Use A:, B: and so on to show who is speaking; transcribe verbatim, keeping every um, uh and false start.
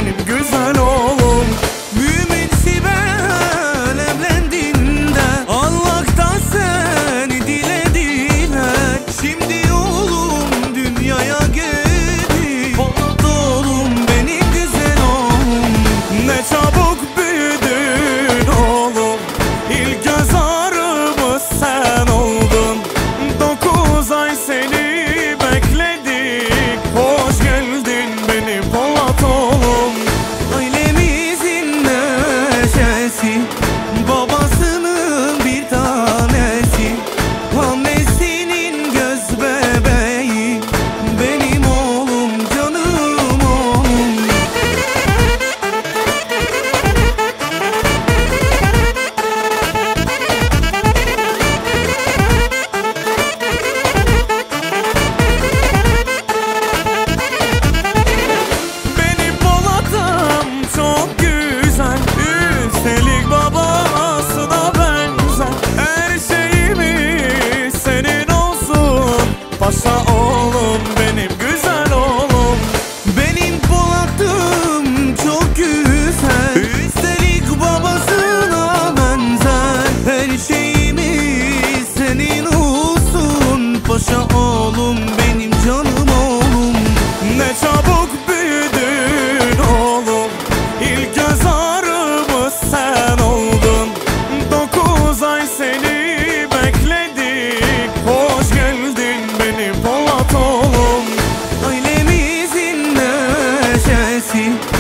A: benim güzel oğlum. Mümin Sibel evlendiğinde Allah'tan seni dilediler. Şimdi oğlum dünyaya geldi. Polat oğlum benim güzel oğlum. Ne çabuk büyüdün oğlum. İlk göz ağrımız sen oldun. Dokuz ay seni bekledik. Hoş geldin benim Polat oğlum. Ailemizin neşesi, babasının bir tanesi, annesinin göz bebeği, benim oğlum, canım oğlum. Benim Polat'ım çok güzel, üstelik babası da benzer. Her şeyimiz senin olsun, paşa oğlum benim güzel oğlum. Benim Polat'ım çok güzel, üstelik babasına benzer. Her şeyimiz senin olsun, paşa oğlum benim canım oğlum. Ne çabuk büyüdün oğlum. İlk göz ağrımız sen oldun. Dokuz ay seni bekledik. Hoş geldin benim Polat oğlum. Ailemizin neşesi,